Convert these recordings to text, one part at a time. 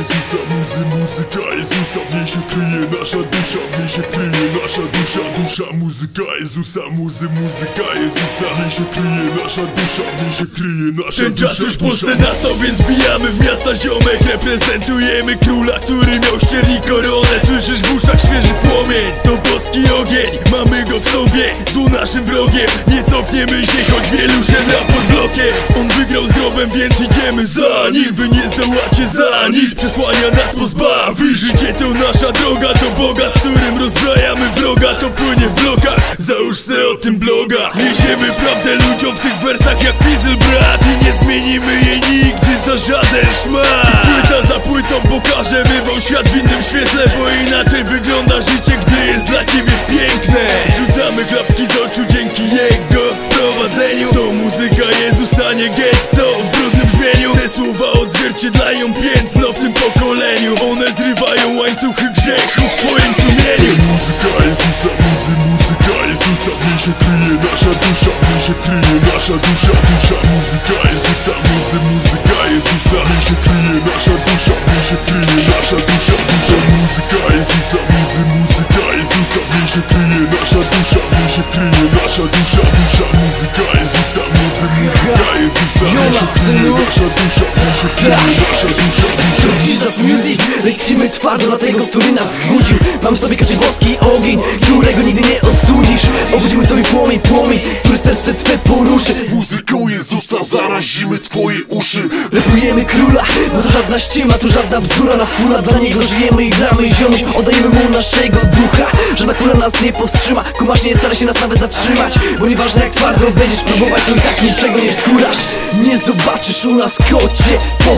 Jezusa, muzyka Jezusa, w niej się kryje nasza dusza, w niej się kryje nasza dusza, dusza muzyka Jezusa, muzyka Jezusa, w niej się kryje nasza dusza, w niej się kryje nasza ten dusza. czas już w Polsce nastał, więc bijamy w miasta ziomek. Reprezentujemy króla, który miał ścierni koronę. Słyszysz w uszach świeży płomień, to boski ogień, mamy go w sobie, złu naszym wrogiem. Nie cofniemy się, choć wielu szemra pod blokiem. On wygrał z grobem, więc idziemy za nim. Wy nie zdołacie za nic, przesłania nas pozbawi. Życie to nasza droga, do Boga, z którym rozbrajamy wroga. To płynie w blokach, załóż se o tym bloga. Niesiemy prawdę ludziom w tych wersach jak Fizzle brat. I nie zmienimy jej nigdy za żaden szmat. Płyta za płytą pokażemy wam świat w innym świetle, bo inaczej wygląda życie, gdy jest dla ciebie piękne. Zrzucamy klapki z oczu dzięki jego prowadzeniu. To muzyka Jezusa, nie getto w brudnym brzmieniu. Te słowa odzwierciedlają piętno w tym pokoleniu. One zrywają łańcuchy grzechu w twoim sumieniu. Muzyka Jezusa, muzyka Jezusa, w niej się kryje nasza dusza, w niej się kryje nasza dusza, dusza muzyka Jezusa, muzyka Jezusa, w niej się kryje nasza dusza, w niej się kryje nasza dusza, dusza muzyka Jezusa, muzyka Jezusa, w niej się kryje nasza dusza, w niej się kryje nasza dusza, dusza muzyka Jezusa, muzyka Jezusa, w niej się kryje nasza dusza, w niej się kryje nasza dusza, dusza Jesus Music, lecimy twardo dla tego, który nas wzbudził. Mam w sobie kaczy boski ogień, którego nigdy nie ostudzisz. Obudzimy w tobie płomień, który serce twe poruszy. Muzyką Jezusa zarazimy twoje uszy. Rapujemy króla, bo to żadna ściema, to żadna bzdura na fula. Dla niego żyjemy i gramy ziomuś, oddajemy mu naszego ducha. Żadna kula nas nie powstrzyma, kumasz nie stara się nas nawet zatrzymać. Bo nieważne jak twardo będziesz próbować, to i tak niczego nie wskórasz. Nie zobaczysz u nas kocie,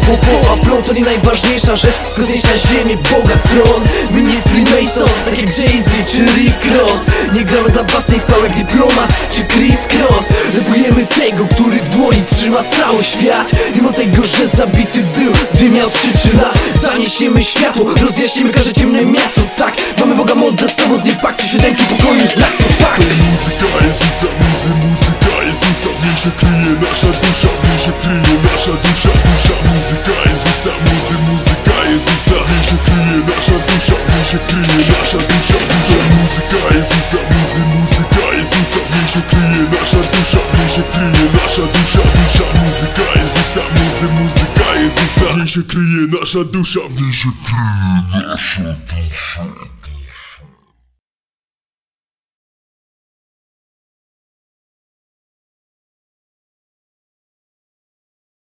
a plon to nie najważniejsza rzecz, tylko znieść na ziemię Boga tron. My nie Freemasons, tak jak Jay-Z czy Rick Ross. Nie gramy dla własnej chwały jak Dyplomat czy Chris Cross. Rapujemy tego, który w dłoni trzyma cały świat. Mimo tego, że zabity był, gdy miał 3 lat. Zaniesiemy światło, rozjaśnimy każde ciemne miasto. Tak, mamy Boga moc za sobą, z niej pakcie 7 pokoju znak, to fakt. Muzyka Jezusa, muzyka Jezusa, w niej się kryje nasza dusza, w niej się kryje nasza dusza, dusza muzyka Jezusa, muzyka Jezusa, w niej się kryje nasza dusza, w niej się kryje nasza dusza, dusza muzyka Jezusa, muzyka Jezusa, w niej się kryje nasza dusza, w niej się kryje nasza dusza, dusza muzyka Jezusa, muzyka Jezusa, w niej się kryje nasza dusza, w niej się kryje nasza dusza.